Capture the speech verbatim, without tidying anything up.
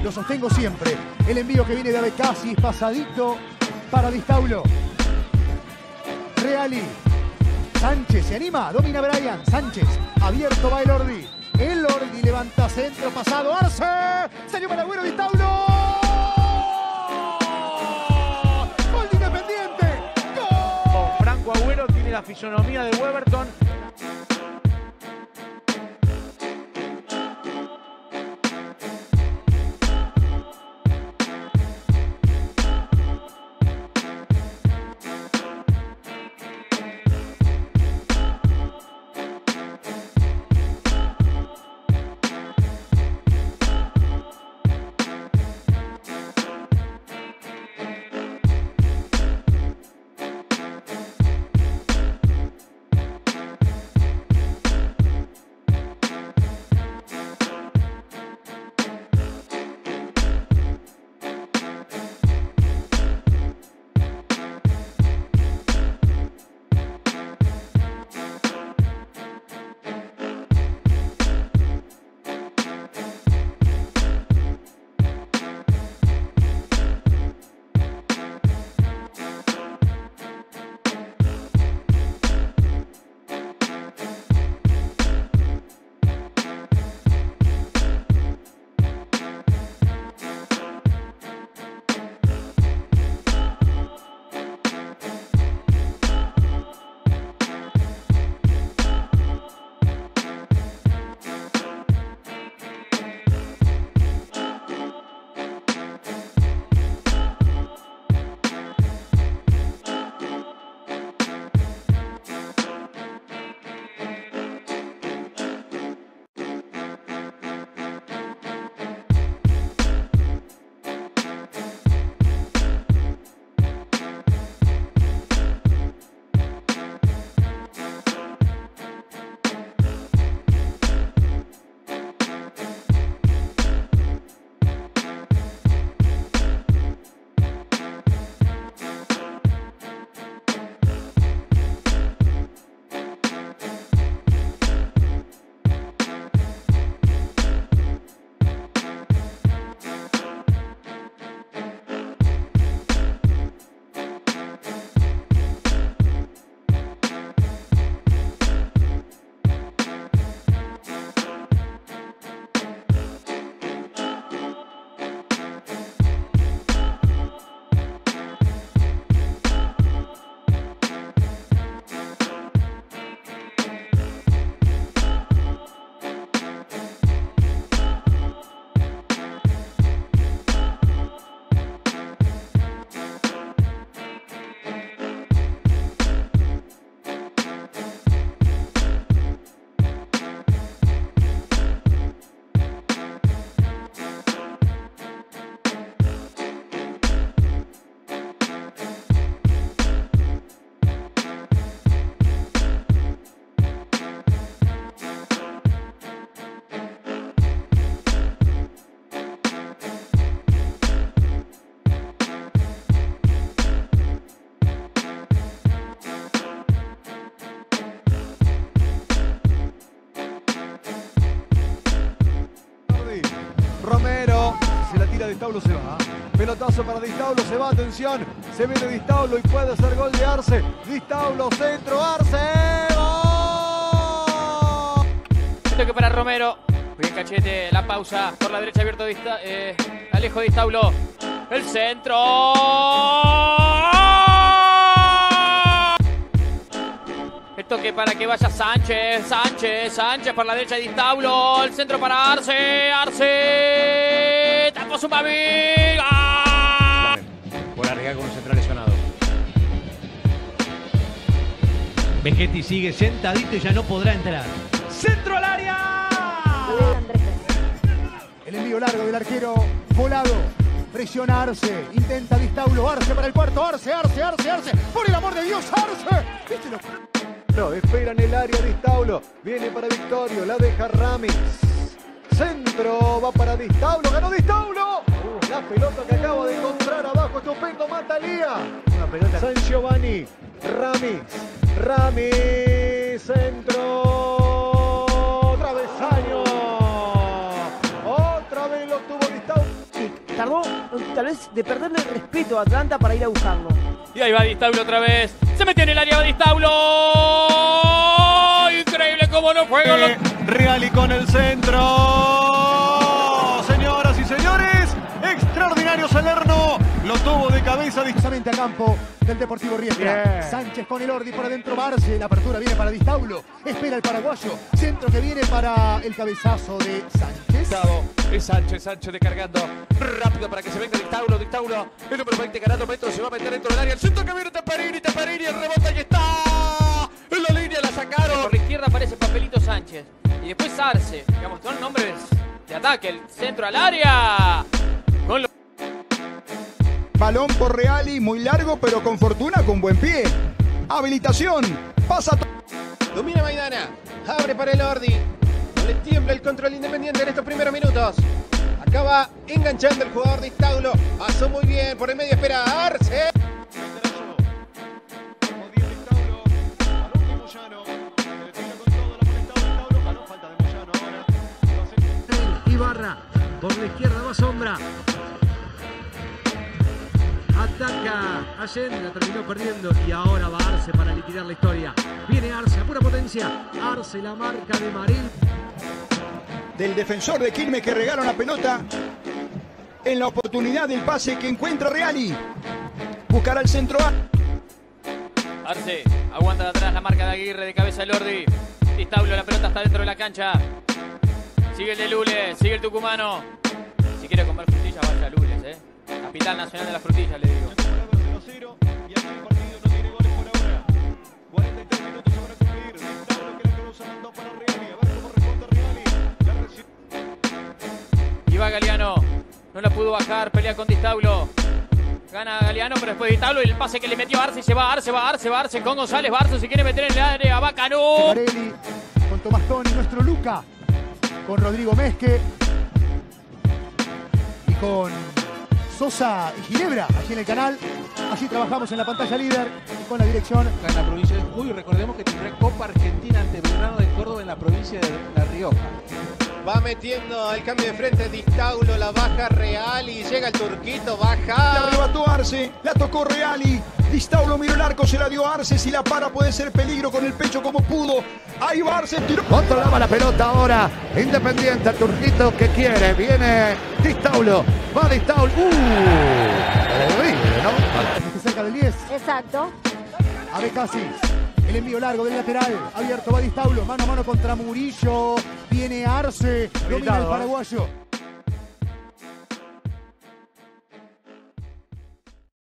lo sostengo siempre. El envío que viene de Abecasis, pasadito para Di Staulo. Reali. Sánchez se anima, domina Brian. Sánchez, abierto va el Ordi. El Ordi levanta centro, pasado Arce. Salió para Agüero, Di Staulo. Gol de Independiente. Gol. Franco Agüero tiene la fisonomía de Weberton. Romero, si se la tira Di Staulo se va. Pelotazo para Di Staulo, se va, atención. Se viene Di Staulo y puede ser gol de Arce. Di Staulo, centro, Arce. ¡Gol! Toque para Romero. Bien Cachete, la pausa. Por la derecha abierto Di Sta- eh, Alejo Di Staulo. El centro. El toque para que vaya Sánchez. Sánchez, Sánchez por la derecha de Di Staulo. El centro para Arce. Arce. Tapó su amiga. Por arriba con un central lesionado. Vegetti sigue sentadito y ya no podrá entrar. ¡Centro al área! El envío largo del arquero Volado. Presiona Arce. Intenta Di Staulo. Arce para el cuarto. Arce, Arce, Arce, Arce. Por el amor de Dios, Arce. ¿Viste lo... No, espera en el área Di Staulo. Viene para Victorio. La deja Ramis. Centro. Va para Di Staulo. Ganó Di Staulo. Uh, la pelota que acaba de encontrar abajo. Estupendo Matalía. Una pelota. San Giovanni. Ramis. Ramis. Centro. Travesaño. Otra vez lo tuvo Di Staulo. tal vez de perderle el respeto a Atlanta para ir a buscarlo. Y ahí va Di Staulo otra vez. Se metió en el área Di Staulo. Increíble cómo no juega. Eh, Reali con el centro. Señoras y señores, extraordinario Salerno. Lo tuvo de cabeza. Justamente a campo del Deportivo Riestra. Bien. Sánchez con el Ordi por adentro, Barce. La apertura viene para Di Staulo. Espera el paraguayo. Centro que viene para el cabezazo de Sánchez. Es Sánchez, Sánchez descargando rápido para que se venga Di Staulo, Di Staulo, el número veinte ganando metros, se va a meter dentro del área, el centro que viene Taparini, Taparini, el rebote y está, en la línea la sacaron. Por la izquierda aparece Papelito Sánchez. Y después Arce. Digamos, son nombres de ataque. El centro al área. Con los... Balón por Reali, muy largo, pero con fortuna, con buen pie. Habilitación. Pasa. Domina Maidana. Abre para el Ordi. No le tiembla el control Independiente en estos primeros minutos. Acaba enganchando el jugador Di Staulo. Pasó muy bien. Por el medio espera a Arce. Ibarra, por la izquierda va Sombra. Ataca Allende, la terminó perdiendo y ahora va Arce para liquidar la historia. Viene Arce a pura potencia. Arce, la marca de Maril. Del defensor de Quilmes que regala una pelota en la oportunidad del pase que encuentra Reali. Buscará el centro A. Arce, aguanta de atrás la marca de Aguirre, de cabeza el Ordi. Di Staulo, la pelota está dentro de la cancha. Sigue el de Lules, sigue el tucumano. Si quiere comer frutillas, vaya a Lules, eh. Capital Nacional de las Frutillas, le digo. Y va Galeano, no la pudo bajar, pelea con Di Staulo. Gana Galeano, pero después Di Staulo y el pase que le metió Arce, se va Arce, va Arce, va Arce con González, va Arce, se quiere meter en el área, va Canú. Varelli con Tomás Toni, nuestro Luca. Con Rodrigo Mesque. Y con Sosa y Ginebra, aquí en el canal. Así trabajamos en la pantalla líder con la dirección. Acá en la provincia de Jujuy, recordemos que tendrá Copa Argentina ante Belgrano de Córdoba en la provincia de La Rioja. Va metiendo el cambio de frente Di Staulo, la baja Reali, llega el turquito, baja. La arrebató Arce, la tocó Reali. Di Staulo miró el arco, se la dio a Arce. Si la para puede ser peligro con el pecho como pudo. Ahí va Arce, tiró. Controlaba la pelota ahora. Independiente, el turquito que quiere. Viene Di Staulo. Va Di Staulo. ¡Uh! Terrible, ¿no? Está cerca del diez. Exacto. A Becasi. El envío largo del lateral. Abierto va Di Staulo. Mano a mano contra Murillo. Viene Arce. Domina el paraguayo.